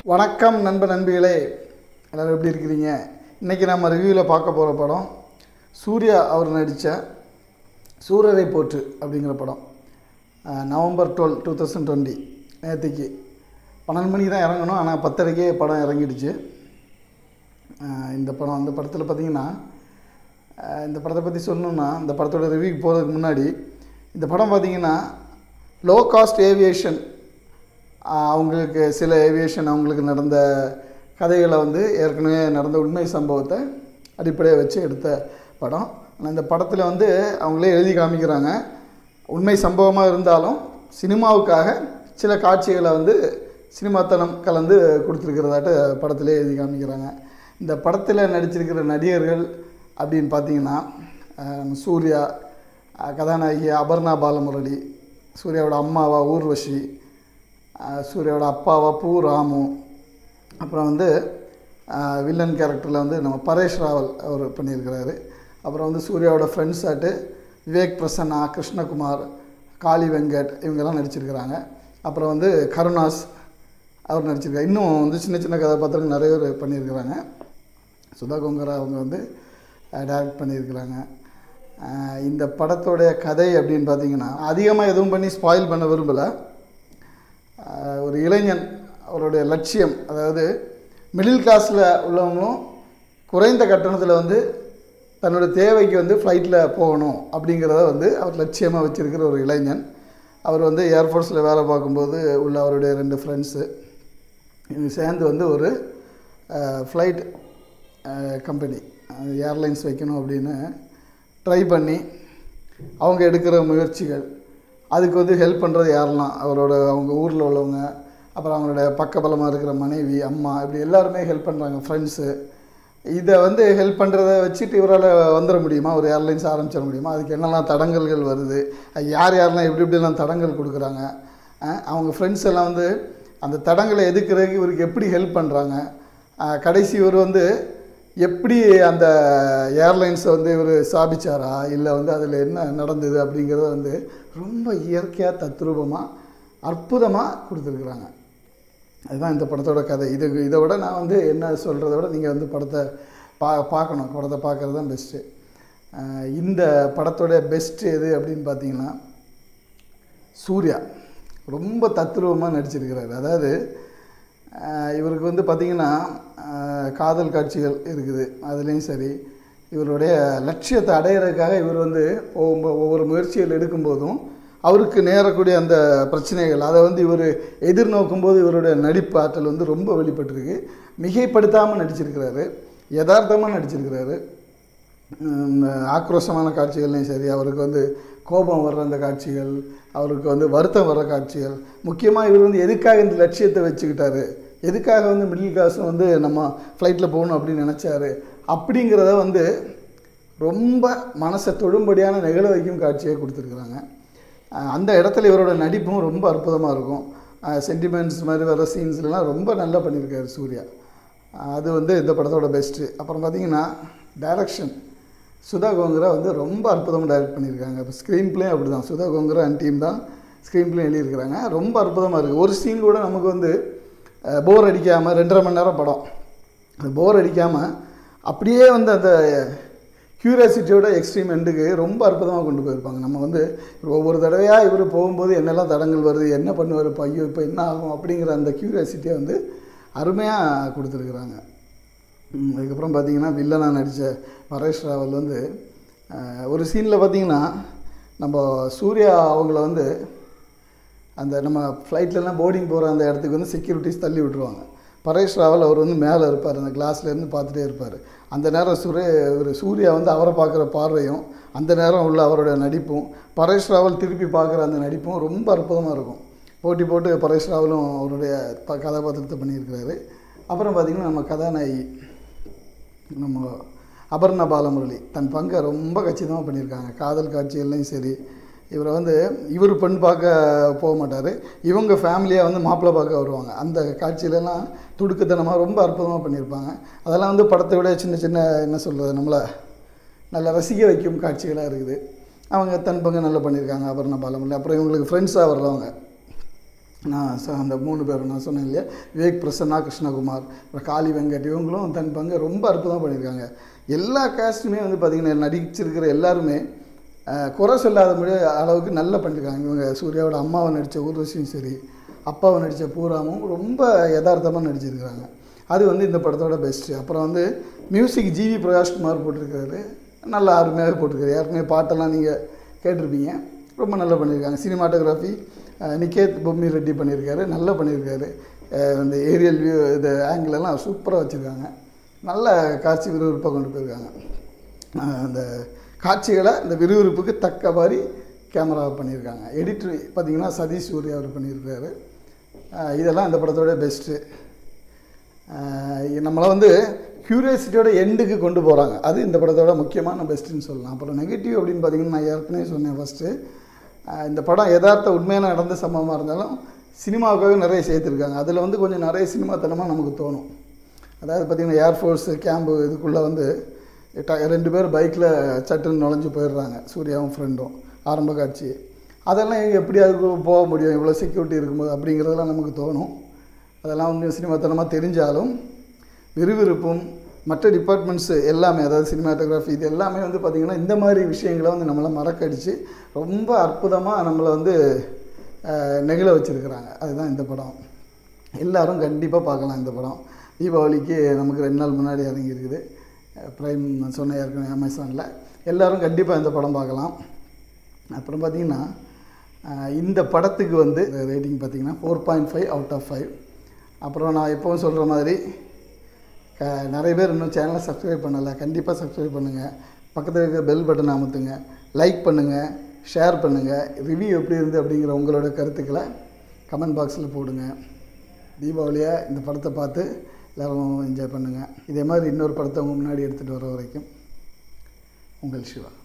வணக்கம் நண்பர்களே, எல்லாரும் எப்படி இருக்கிறீங்க? இன்றைக்கி நம்ம ரிவ்யூவில் பார்க்க போகிற படம் சூர்யா அவர் நடித்த சூரரை போற்று அப்படிங்கிற படம். நவம்பர் 12, 2020 நேற்றுக்கு 12 மணிக்கு தான் இறங்கணும். ஆனால் 10:30க்கே படம் இறங்கிடுச்சு. இந்த படத்தில் பார்த்திங்கன்னா, இந்த படத்தை பற்றி சொல்லணுன்னா, இந்த படத்தோட ரிவ்யூக்கு போகிறதுக்கு முன்னாடி இந்த படம் பார்த்திங்கன்னா லோ காஸ்ட் ஏவியேஷன், அவங்களுக்கு சில ஏவியேஷன் அவங்களுக்கு நடந்த கதைகளை ஏற்கனவே நடந்த உண்மை சம்பவத்தை அடிப்படையாக வச்சு எடுத்த படம். ஆனால் இந்த படத்தில் அவங்களே எழுதி காமிக்கிறாங்க, உண்மை சம்பவமாக இருந்தாலும் சினிமாவுக்காக சில காட்சிகளை சினிமாத்தனம் கலந்து கொடுத்துருக்கிறதாட்டு படத்திலே எழுதி காமிக்கிறாங்க. இந்த படத்தில் நடிச்சிருக்கிற நடிகர்கள் அப்படின்னு பார்த்திங்கன்னா, சூர்யா, கதாநாயகி அபர்ணா பாலமுரளி, சூர்யாவோட அம்மாவா ஊர்வஷி, சூர்யாவோட அப்பாவா பூ ராமு, அப்புறம் வில்லன் கேரக்டரில் நம்ம பரேஷ் ராவல் அவர் பண்ணியிருக்கிறாரு. அப்புறம் சூர்யாவோட ஃப்ரெண்ட்ஸ் ஆட்டு விவேக் பிரசன்னா, கிருஷ்ணகுமார், காளி வெங்கட் இவங்கெல்லாம் நடிச்சிருக்கிறாங்க. அப்புறம் கருணாஸ் அவர் நடிச்சிருக்காரு. இன்னும் சின்ன சின்ன கதாபாத்திரங்கள் நிறைய பேர் பண்ணியிருக்கிறாங்க. சுதா கொங்கரா அவங்க டைரக்ட் பண்ணியிருக்கிறாங்க. இந்த படத்தோடைய கதை அப்படின்னு பார்த்திங்கன்னா, அதிகமாக எதுவும் பண்ணி ஸ்பாயில் பண்ண விரும்பலை. ஒரு இளைஞன் அவருடைய லட்சியம், அதாவது மிடில் கிளாஸில் உள்ளவங்களும் குறைந்த கட்டணத்தில் தன்னோட தேவைக்கு ஃப்ளைட்டில் போகணும் அப்படிங்கிறத அவர் லட்சியமாக வச்சுருக்கிற ஒரு இளைஞன். அவர் ஏர்ஃபோர்ஸில் வேலை பார்க்கும்போது உள்ள அவருடைய 2 ஃப்ரெண்ட்ஸு இவங்க சேர்ந்து ஒரு ஃப்ளைட் கம்பெனி, ஏர்லைன்ஸ் வைக்கணும் அப்படின்னு ட்ரை பண்ணி அவங்க எடுக்கிற முயற்சிகள், அதுக்கு ஹெல்ப் பண்ணுறது யாரெல்லாம், அவங்க ஊரில் உள்ளவங்க, அப்புறம் அவங்களுடைய பக்கபலமாக இருக்கிற மனைவி, அம்மா, இப்படி எல்லாருமே ஹெல்ப் பண்ணுறாங்க, ஃப்ரெண்ட்ஸு. இதை ஹெல்ப் பண்ணுறத வச்சுட்டு இவரால் வந்துட முடியுமா, ஒரு ஏர்லைன்ஸ் ஆரம்பிச்சிட முடியுமா? அதுக்கு என்னெல்லாம் தடங்கல்கள் வருது, யாரெல்லாம் எப்படிலாம் தடங்கல் கொடுக்குறாங்க, அவங்க ஃப்ரெண்ட்ஸ் எல்லாம் அந்த தடங்களை எதுக்குறதுக்கு இவருக்கு எப்படி ஹெல்ப் பண்ணுறாங்க, கடைசி இவர் எப்படி அந்த ஏர்லைன்ஸை இவர் ஸ்தாபிச்சாரா, இல்லை அதில் என்ன நடந்தது அப்படிங்கிறத ரொம்ப இயற்கையாக தத்ரூபமாக அற்புதமாக கொடுத்துருக்குறாங்க. அதுதான் இந்த படத்தோட கதை. இதை விட நான் என்ன சொல்கிறத விட நீங்கள் படத்தை பார்க்கணும். படத்தை பார்க்குறது தான் பெஸ்ட்டு. இந்த படத்தோட பெஸ்ட்டு எது அப்படின்னு பார்த்தீங்கன்னா, சூர்யா ரொம்ப தத்ரூபமாக நடிச்சிருக்கிறாரு. அதாவது இவருக்கு பார்த்திங்கன்னா காதல் காட்சிகள் இருக்குது, அதுலேயும் சரி, இவருடைய லட்சியத்தை அடையிறதுக்காக இவர் ஒவ்வொரு முயற்சிகள் எடுக்கும்போதும் அவருக்கு நேரக்கூடிய அந்த பிரச்சனைகள், அதை இவர் எதிர்நோக்கும்போது இவருடைய நடிப்பு ஆற்றல் ரொம்ப வெளிப்பட்டிருக்கு. மிகைப்படுத்தாமல் நடிச்சிருக்கிறாரு, யதார்த்தமாக நடிச்சிருக்கிறாரு. ஆக்ரோஷமான காட்சிகள்லையும் சரி, அவருக்கு கோபம் வர்ற அந்த காட்சிகள், அவருக்கு வருத்தம் வர்ற காட்சிகள், முக்கியமாக இவர் எதுக்காக இந்த லட்சியத்தை வச்சுக்கிட்டாரு, எதுக்காக மிடில் கிளாஸும் நம்ம ஃப்ளைட்டில் போகணும் அப்படின்னு நினச்சாரு அப்படிங்கிறத ரொம்ப மனசை தொடும்படியான நிகழ வைக்கும் காட்சியை கொடுத்துருக்குறாங்க. அந்த இடத்துல இவரோட நடிப்பும் ரொம்ப அற்புதமாக இருக்கும். சென்டிமெண்ட்ஸ் மாதிரி வர சீன்ஸ்லாம் ரொம்ப நல்லா பண்ணியிருக்காரு சூர்யா. அது இந்த படத்தோட பெஸ்ட்டு. அப்புறம் பார்த்திங்கன்னா டைரக்ஷன், சுதா கொங்கரா ரொம்ப அற்புதமாக டைரக்ட் பண்ணியிருக்காங்க. இப்போ ஸ்க்ரீன் பிளே அப்படி தான், சுதா கொங்கரா அண்ட் டீம் தான் ஸ்க்ரீன் பிளே எழுதியிருக்கிறாங்க. ரொம்ப அற்புதமாக இருக்குது. ஒரு சீன் கூட நமக்கு போர் அடிக்காமல், 2.5 மணி நேரம் படம், அது போர் அடிக்காமல் அப்படியே அந்த க்யூரியாசிட்டியோட எக்ஸ்ட்ரீம் எண்டுக்கு ரொம்ப அற்புதமாக கொண்டு போயிருப்பாங்க. நம்ம ஒவ்வொரு தடவையாக இவர் போகும்போது என்னெல்லாம் தடங்கள் வருது, என்ன பண்ணுவார், இப்போ ஐயோ இப்போ என்ன ஆகும் அப்படிங்கிற அந்த க்யூரியாசிட்டியை அருமையாக கொடுத்துருக்குறாங்க. அதுக்கப்புறம் பார்த்திங்கன்னா வில்லனாக நடித்த பரேஷ் ராவல் ஒரு சீனில் பார்த்திங்கன்னா, நம்ம சூர்யா அவங்கள அந்த நம்ம ஃப்ளைட்லலாம் போர்டிங் போகிற அந்த இடத்துக்கு செக்யூரிட்டிஸ் தள்ளி விட்டுருவாங்க. பரேஷ் ராவல் அவர் மேலே இருப்பார், அந்த கிளாஸ்லேருந்து பார்த்துட்டே இருப்பார். அந்த நேரம் சூர்யா அவரை பார்க்குற பார்வையும், அந்த நேரம் உள்ள அவருடைய நடிப்பும், பரேஷ் ராவல் திருப்பி பார்க்குற அந்த நடிப்பும் ரொம்ப அற்புதமாக இருக்கும். போட்டி போட்டு பரேஷ் ராவலும் அவருடைய கதாபாத்திரத்தை பண்ணியிருக்கிறாரு. அப்புறம் பார்த்திங்கன்னா, நம்ம கதாநாயகி நம்ம அபர்ணா பாலமுரளி தன் பங்கை ரொம்ப கச்சிதமாக பண்ணியிருக்காங்க. காதல் காட்சிகள்லையும் சரி, இவரை இவர் பெண் பார்க்க போக மாட்டார், இவங்க ஃபேமிலியாக மாப்பிள்ளை பார்க்க வருவாங்க. அந்த காட்சியிலலாம் துடுக்குத்தனமாக ரொம்ப அற்புதமாக பண்ணியிருப்பாங்க. அதெல்லாம் படத்தை விட சின்ன சின்ன என்ன சொல்கிறது, நம்மளை நல்லா ரசிக்க வைக்கும் காட்சிகளாக இருக்குது. அவங்க தன் பங்கு நல்லா பண்ணியிருக்காங்க அபர்ணா பாலமுரளி. அப்புறம் இவங்களுக்கு ஃப்ரெண்ட்ஸாக வர்றவங்க நான் அந்த 3 பேரும் நான் சொன்னேன் இல்லையா, விவேக் பிரசன்னா, கிருஷ்ணகுமார், அப்புறம் காளி வெங்கட், இவங்களும் தன் பங்கை ரொம்ப அற்புதமாக பண்ணியிருக்காங்க. எல்லா காஸ்ட்டுமே வந்து பார்த்திங்கன்னா நடிச்சிருக்கிற எல்லாருமே குறை சொல்லாத அளவுக்கு நல்லா பண்ணியிருக்காங்க. இவங்க சூர்யாவோட அம்மாவை நடித்த ஊர்வசியும் சரி, அப்பாவை நடித்த பூராமும் ரொம்ப யதார்த்தமாக நடிச்சிருக்கிறாங்க. அது வந்து இந்த படத்தோட பெஸ்ட்டு. அப்புறம் வந்து மியூசிக் ஜிவி பிரகாஷ்குமார் போட்டிருக்காரு, நல்லா அருமையாக போட்டிருக்காரு. ஏற்கனவே பாட்டெல்லாம் நீங்கள் கேட்டிருப்பீங்க, ரொம்ப நல்லா பண்ணியிருக்காங்க. சினிமாட்டோகிராஃபி நிகேத் பொம்மி ரெட்டி பண்ணியிருக்காரு, நல்லா பண்ணியிருக்காரு. இந்த ஏரியல் வியூ இது ஆங்கிளெல்லாம் சூப்பராக வச்சுருக்காங்க. நல்ல காட்சி விறுவிறுப்பாக கொண்டு போயிருக்காங்க. அந்த காட்சிகளை இந்த விறுவிறுப்புக்கு தக்க மாதிரி கேமராவை பண்ணியிருக்காங்க. எடிட்டர் பார்த்திங்கன்னா சதீஷ் சூர்யா அவர் பண்ணியிருக்காரு. இதெல்லாம் இந்த படத்தோட பெஸ்ட்டு. நம்மளை வந்து க்யூரியாசிட்டியோட எண்டுக்கு கொண்டு போகிறாங்க, அது இந்த படத்தோட முக்கியமான பெஸ்ட்டுன்னு சொல்லலாம். அப்புறம் நெகட்டிவ் அப்படின்னு பார்த்திங்கன்னா நான் ஏற்கனவே சொன்னேன் ஃபஸ்ட்டு, இந்த படம் யதார்த்த உண்மையான நடந்த சம்பவமாக இருந்தாலும் சினிமாவுக்காக நிறைய சேர்த்துருக்காங்க. அதில் வந்து கொஞ்சம் நிறைய சினிமாத்தனமாக நமக்கு தோணும். அதாவது பார்த்திங்கன்னா ஏர்ஃபோர்ஸு கேம்பு இதுக்குள்ளே வந்து 2 பேர் பைக்கில் சட்டுன்னு நுழைஞ்சு போயிடுறாங்க, சூர்யாவும் ஃப்ரெண்டும், ஆரம்ப காட்சி. அதெல்லாம் எப்படி அதுக்கு போக முடியும் இவ்வளோ செக்யூரிட்டி இருக்கும்போது அப்படிங்கிறதெல்லாம் நமக்கு தோணும். அதெல்லாம் வந்து சினிமாத்தனமாக தெரிஞ்சாலும் விறுவிறுப்பும் மற்ற டிபார்ட்மெண்ட்ஸு எல்லாமே, அதாவது சினிமாட்டோகிராஃபி இது எல்லாமே வந்து பார்த்திங்கன்னா இந்த மாதிரி விஷயங்களை வந்து நம்மளை மறக்கடித்து ரொம்ப அற்புதமாக நம்மளை வந்து நெகிழ வச்சுருக்கிறாங்க. அதுதான் இந்த படம். எல்லோரும் கண்டிப்பாக பார்க்கலாம். இந்த படம் தீபாவளிக்கு நமக்கு 2 நாள் முன்னாடி இறங்கியிருக்குது. ப்ரைம் சொன்ன ஏற்கனவே அமேசானில். எல்லோரும் கண்டிப்பாக இந்த படம் பார்க்கலாம். அப்புறம் பார்த்திங்கன்னா இந்த படத்துக்கு வந்து ரேட்டிங் பார்த்திங்கன்னா 4.5 out of 5. அப்புறம் நான் எப்போவும் சொல்கிற மாதிரி நிறைய பேர் இன்னும் சேனலை சப்ஸ்கிரைப் பண்ணலை, கண்டிப்பாக சப்ஸ்கிரைப் பண்ணுங்கள். பக்கத்தில் இருக்கிற பெல் பட்டனை அமுத்துங்க, லைக் பண்ணுங்கள், ஷேர் பண்ணுங்கள். ரிவ்யூ எப்படி இருந்து அப்படிங்கிற உங்களோட கருத்துக்களை கமெண்ட் பாக்ஸில் போடுங்க. தீபாவளியை இந்த படத்தை பார்த்து எல்லோரும் என்ஜாய் பண்ணுங்கள். இதே மாதிரி இன்னொரு படத்தை உங்கள் முன்னாடி எடுத்துகிட்டு வர வரைக்கும் உங்கள் சிவா.